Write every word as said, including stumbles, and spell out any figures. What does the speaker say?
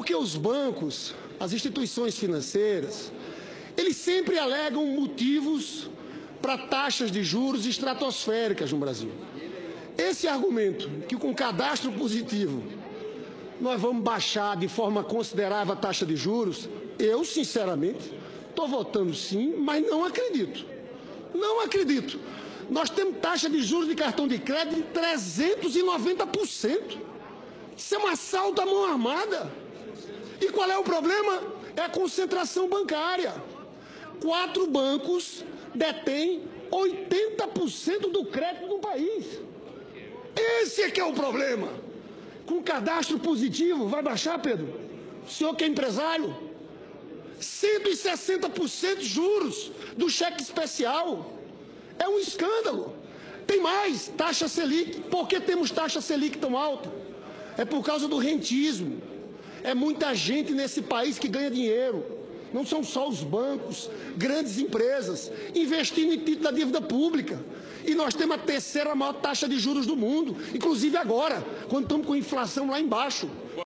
Porque os bancos, as instituições financeiras, eles sempre alegam motivos para taxas de juros estratosféricas no Brasil. Esse argumento, que com cadastro positivo nós vamos baixar de forma considerável a taxa de juros, eu, sinceramente, estou votando sim, mas não acredito. Não acredito. Nós temos taxa de juros de cartão de crédito de trezentos e noventa por cento. Isso é um assalto à mão armada. E qual é o problema? É a concentração bancária. Quatro bancos detêm oitenta por cento do crédito do país. Esse é que é o problema. Com cadastro positivo, vai baixar, Pedro? O senhor que é empresário? cento e sessenta por cento juros do cheque especial. É um escândalo. Tem mais, taxa Selic. Por que temos taxa Selic tão alta? É por causa do rentismo. É muita gente nesse país que ganha dinheiro. Não são só os bancos, grandes empresas, investindo em título da dívida pública. E nós temos a terceira maior taxa de juros do mundo, inclusive agora, quando estamos com a inflação lá embaixo.